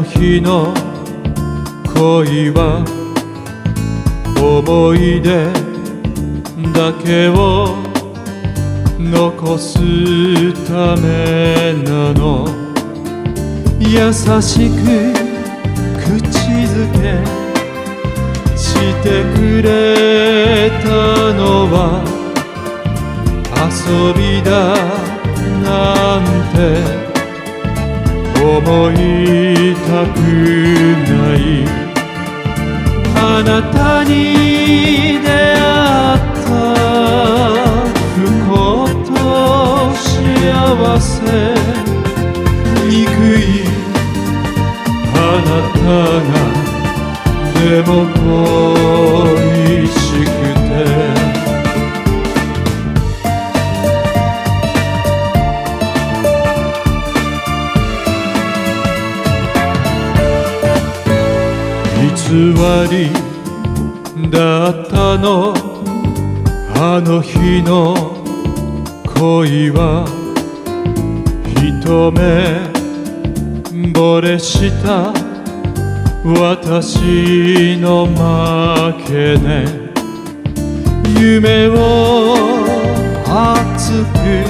日の恋は思い出だけを残すためなの。優しく口づけしてくれたのは遊びだなんて思いたくない。あなたに出会った不幸と幸せ憎いあなたがでも恋しくて偽りだったのあの日の恋は一目惚れした私の負けね。夢を熱く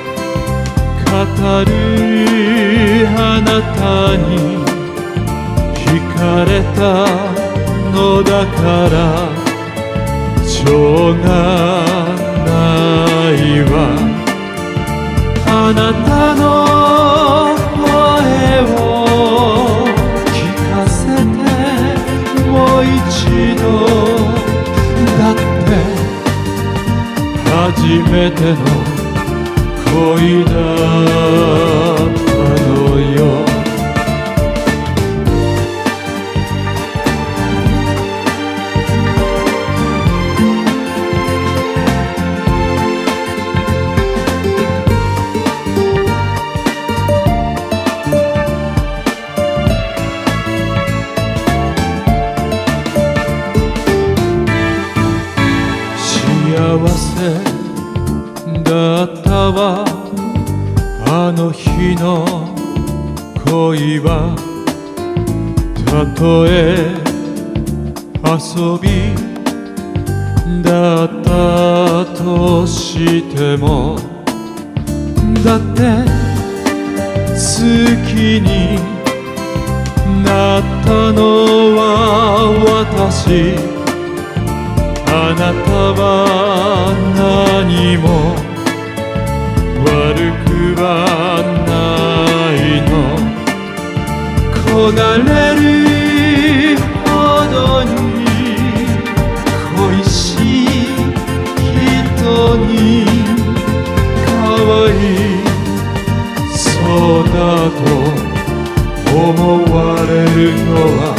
語るあなたに惹かれたのだからしょうがないわ。あなたの声を聞かせてもう一度だって初めての恋だったのよ。幸せだったわあの日の恋は。たとえ遊びだったとしてもだって好きになったのは私。あなたは何も悪くはないの。焦がれるほどに恋しい人にかわいそうだと思われるのは